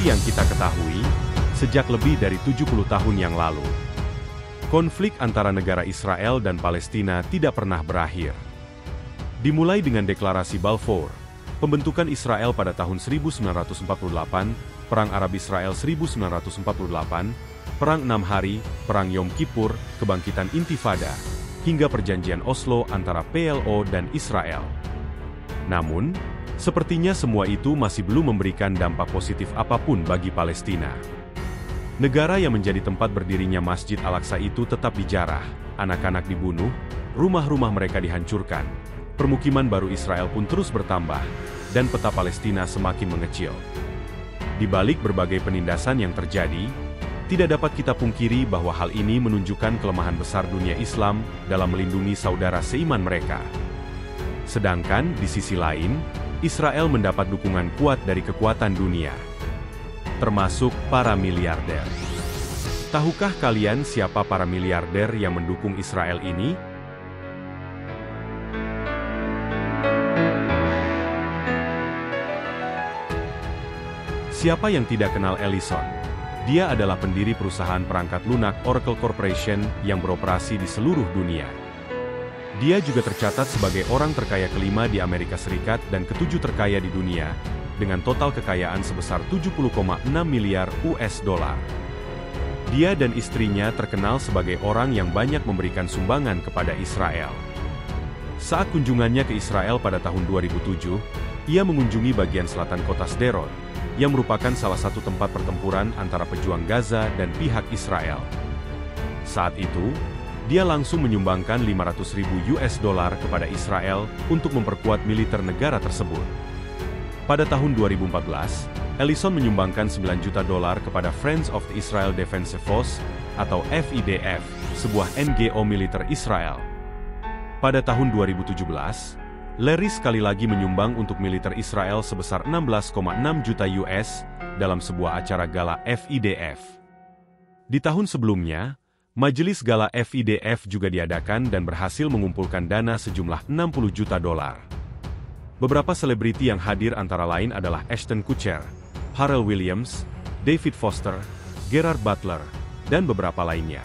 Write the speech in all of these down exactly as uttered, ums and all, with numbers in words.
Seperti yang kita ketahui, sejak lebih dari tujuh puluh tahun yang lalu, konflik antara negara Israel dan Palestina tidak pernah berakhir. Dimulai dengan deklarasi Balfour, pembentukan Israel pada tahun seribu sembilan ratus empat puluh delapan, Perang Arab-Israel seribu sembilan ratus empat puluh delapan, Perang Enam Hari, Perang Yom Kippur, Kebangkitan Intifada, hingga Perjanjian Oslo antara P L O dan Israel. Namun, sepertinya semua itu masih belum memberikan dampak positif apapun bagi Palestina. Negara yang menjadi tempat berdirinya Masjid Al-Aqsa itu tetap dijarah, anak-anak dibunuh, rumah-rumah mereka dihancurkan, permukiman baru Israel pun terus bertambah, dan peta Palestina semakin mengecil. Di balik berbagai penindasan yang terjadi, tidak dapat kita pungkiri bahwa hal ini menunjukkan kelemahan besar dunia Islam dalam melindungi saudara seiman mereka. Sedangkan, di sisi lain, Israel mendapat dukungan kuat dari kekuatan dunia, termasuk para miliarder. Tahukah kalian siapa para miliarder yang mendukung Israel ini? Siapa yang tidak kenal Ellison? Dia adalah pendiri perusahaan perangkat lunak Oracle Corporation yang beroperasi di seluruh dunia. Dia juga tercatat sebagai orang terkaya kelima di Amerika Serikat dan ketujuh terkaya di dunia, dengan total kekayaan sebesar tujuh puluh koma enam miliar U S dollar. Dia dan istrinya terkenal sebagai orang yang banyak memberikan sumbangan kepada Israel. Saat kunjungannya ke Israel pada tahun dua ribu tujuh, ia mengunjungi bagian selatan kota Sderot, yang merupakan salah satu tempat pertempuran antara pejuang Gaza dan pihak Israel. Saat itu, dia langsung menyumbangkan lima ratus ribu U S dollar kepada Israel untuk memperkuat militer negara tersebut. Pada tahun dua ribu empat belas, Ellison menyumbangkan sembilan juta dolar kepada Friends of the Israel Defense Force, atau F I D F, sebuah N G O militer Israel. Pada tahun dua ribu tujuh belas, Larry sekali lagi menyumbang untuk militer Israel sebesar enam belas koma enam juta U S dalam sebuah acara gala F I D F. Di tahun sebelumnya, Majelis Gala F I D F juga diadakan dan berhasil mengumpulkan dana sejumlah enam puluh juta dolar. Beberapa selebriti yang hadir antara lain adalah Ashton Kutcher, Pharrell Williams, David Foster, Gerard Butler, dan beberapa lainnya.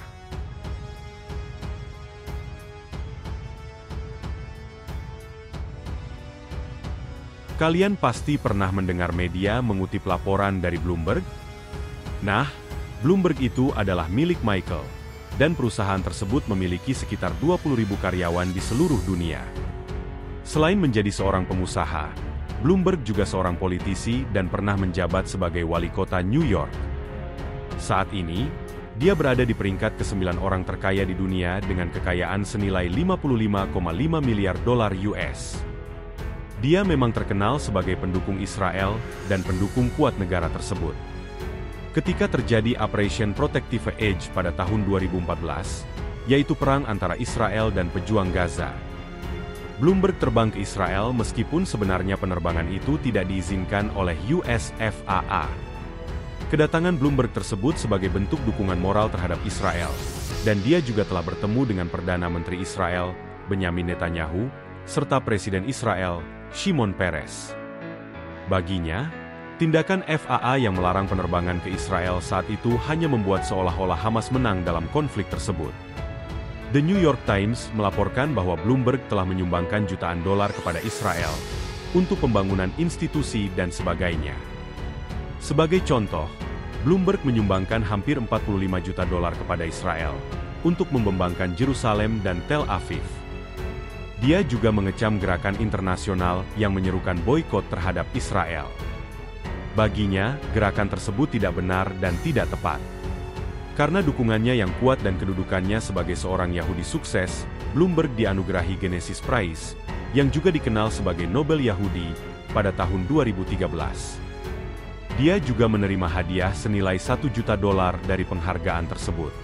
Kalian pasti pernah mendengar media mengutip laporan dari Bloomberg? Nah, Bloomberg itu adalah milik Michael, dan perusahaan tersebut memiliki sekitar dua puluh ribu karyawan di seluruh dunia. Selain menjadi seorang pengusaha, Bloomberg juga seorang politisi dan pernah menjabat sebagai wali kota New York. Saat ini, dia berada di peringkat kesembilan orang terkaya di dunia dengan kekayaan senilai lima puluh lima koma lima miliar dolar U S. Dia memang terkenal sebagai pendukung Israel dan pendukung kuat negara tersebut. Ketika terjadi Operation Protective Edge pada tahun dua ribu empat belas, yaitu perang antara Israel dan pejuang Gaza, Bloomberg terbang ke Israel meskipun sebenarnya penerbangan itu tidak diizinkan oleh U S F A A. Kedatangan Bloomberg tersebut sebagai bentuk dukungan moral terhadap Israel, dan dia juga telah bertemu dengan Perdana Menteri Israel, Benyamin Netanyahu, serta Presiden Israel, Shimon Peres. Baginya, tindakan F A A yang melarang penerbangan ke Israel saat itu hanya membuat seolah-olah Hamas menang dalam konflik tersebut. The New York Times melaporkan bahwa Bloomberg telah menyumbangkan jutaan dolar kepada Israel untuk pembangunan institusi dan sebagainya. Sebagai contoh, Bloomberg menyumbangkan hampir empat puluh lima juta dolar kepada Israel untuk membembangkan Yerusalem dan Tel Aviv. Dia juga mengecam gerakan internasional yang menyerukan boikot terhadap Israel. Baginya, gerakan tersebut tidak benar dan tidak tepat. Karena dukungannya yang kuat dan kedudukannya sebagai seorang Yahudi sukses, Bloomberg dianugerahi Genesis Prize, yang juga dikenal sebagai Nobel Yahudi, pada tahun dua ribu tiga belas. Dia juga menerima hadiah senilai satu juta dolar dari penghargaan tersebut.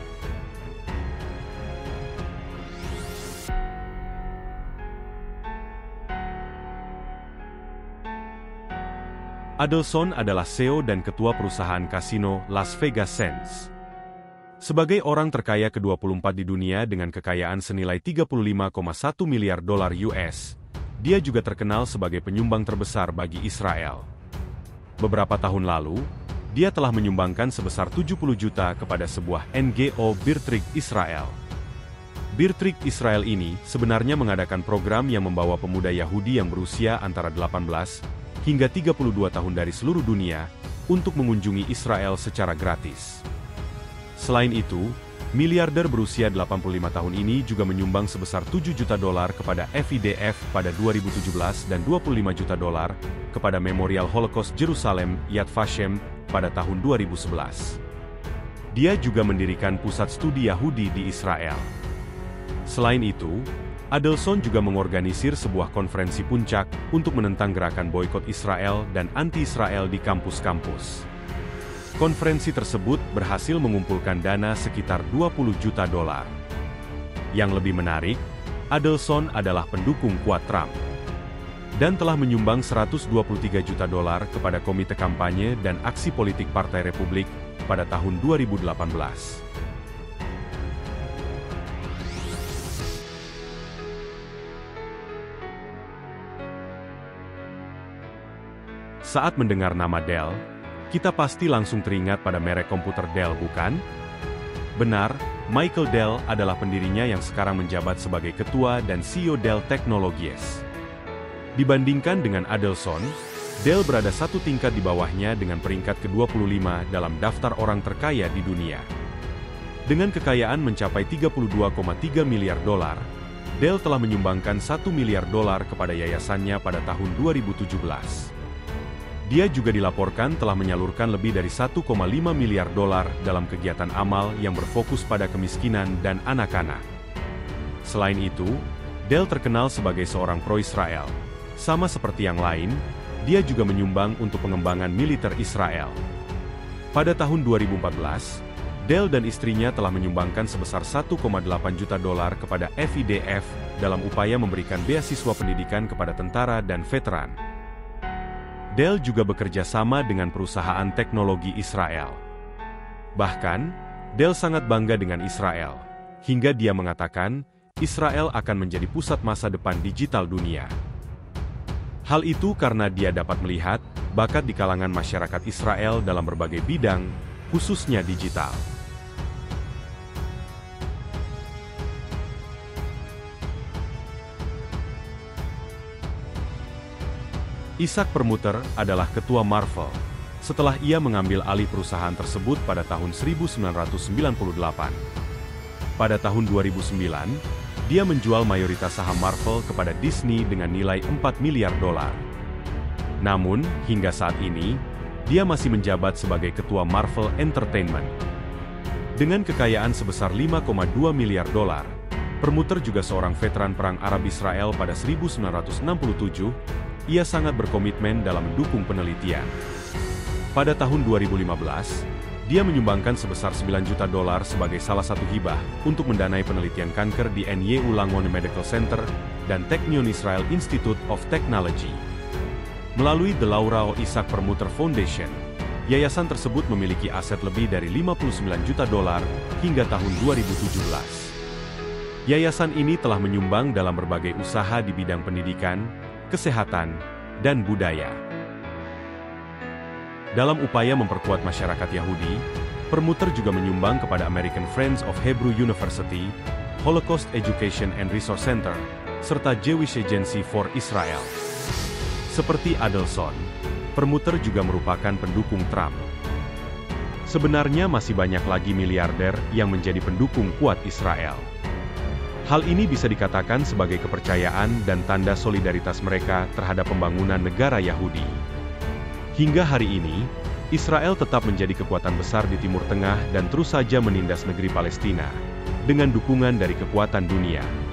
Adelson adalah C E O dan ketua perusahaan kasino Las Vegas Sands. Sebagai orang terkaya ke dua puluh empat di dunia dengan kekayaan senilai tiga puluh lima koma satu miliar dolar U S, dia juga terkenal sebagai penyumbang terbesar bagi Israel. Beberapa tahun lalu, dia telah menyumbangkan sebesar tujuh puluh juta kepada sebuah N G O Beertrijk Israel. Beertrijk Israel ini sebenarnya mengadakan program yang membawa pemuda Yahudi yang berusia antara delapan belas hingga tiga puluh dua tahun dari seluruh dunia untuk mengunjungi Israel secara gratis. Selain itu, miliarder berusia delapan puluh lima tahun ini juga menyumbang sebesar tujuh juta dolar kepada F I D F pada dua ribu tujuh belas dan dua puluh lima juta dolar kepada Memorial Holocaust Jerusalem Yad Vashem pada tahun dua ribu sebelas. Dia juga mendirikan pusat studi Yahudi di Israel. Selain itu, Adelson juga mengorganisir sebuah konferensi puncak untuk menentang gerakan boikot Israel dan anti-Israel di kampus-kampus. Konferensi tersebut berhasil mengumpulkan dana sekitar dua puluh juta dolar. Yang lebih menarik, Adelson adalah pendukung kuat Trump dan telah menyumbang seratus dua puluh tiga juta dolar kepada Komite Kampanye dan Aksi Politik Partai Republik pada tahun dua ribu delapan belas. Saat mendengar nama Dell, kita pasti langsung teringat pada merek komputer Dell, bukan? Benar, Michael Dell adalah pendirinya yang sekarang menjabat sebagai ketua dan C E O Dell Technologies. Dibandingkan dengan Adelson, Dell berada satu tingkat di bawahnya dengan peringkat ke dua puluh lima dalam daftar orang terkaya di dunia. Dengan kekayaan mencapai tiga puluh dua koma tiga miliar dolar, Dell telah menyumbangkan satu miliar dolar kepada yayasannya pada tahun dua ribu tujuh belas. Dia juga dilaporkan telah menyalurkan lebih dari satu koma lima miliar dolar dalam kegiatan amal yang berfokus pada kemiskinan dan anak-anak. Selain itu, Dell terkenal sebagai seorang pro-Israel. Sama seperti yang lain, dia juga menyumbang untuk pengembangan militer Israel. Pada tahun dua ribu empat belas, Dell dan istrinya telah menyumbangkan sebesar satu koma delapan juta dolar kepada F I D F dalam upaya memberikan beasiswa pendidikan kepada tentara dan veteran. Dell juga bekerja sama dengan perusahaan teknologi Israel. Bahkan, Dell sangat bangga dengan Israel, hingga dia mengatakan, Israel akan menjadi pusat masa depan digital dunia. Hal itu karena dia dapat melihat bakat di kalangan masyarakat Israel dalam berbagai bidang, khususnya digital. Isaac Permuter adalah ketua Marvel, setelah ia mengambil alih perusahaan tersebut pada tahun seribu sembilan ratus sembilan puluh delapan. Pada tahun dua ribu sembilan, dia menjual mayoritas saham Marvel kepada Disney dengan nilai empat miliar dolar. Namun, hingga saat ini, dia masih menjabat sebagai ketua Marvel Entertainment. Dengan kekayaan sebesar lima koma dua miliar dolar, Permuter juga seorang veteran Perang Arab-Israel pada seribu sembilan ratus enam puluh tujuh, ia sangat berkomitmen dalam mendukung penelitian. Pada tahun dua ribu lima belas, dia menyumbangkan sebesar sembilan juta dolar sebagai salah satu hibah untuk mendanai penelitian kanker di N Y U Langone Medical Center dan Technion Israel Institute of Technology. Melalui The Laura O. Isaac Permuter Foundation, yayasan tersebut memiliki aset lebih dari lima puluh sembilan juta dolar hingga tahun dua ribu tujuh belas. Yayasan ini telah menyumbang dalam berbagai usaha di bidang pendidikan, kesehatan, dan budaya. Dalam upaya memperkuat masyarakat Yahudi, Permuter juga menyumbang kepada American Friends of Hebrew University, Holocaust Education and Resource Center, serta Jewish Agency for Israel. Seperti Adelson, Permuter juga merupakan pendukung Trump. Sebenarnya masih banyak lagi miliarder yang menjadi pendukung kuat Israel. Hal ini bisa dikatakan sebagai kepercayaan dan tanda solidaritas mereka terhadap pembangunan negara Yahudi. Hingga hari ini, Israel tetap menjadi kekuatan besar di Timur Tengah dan terus saja menindas negeri Palestina, dengan dukungan dari kekuatan dunia.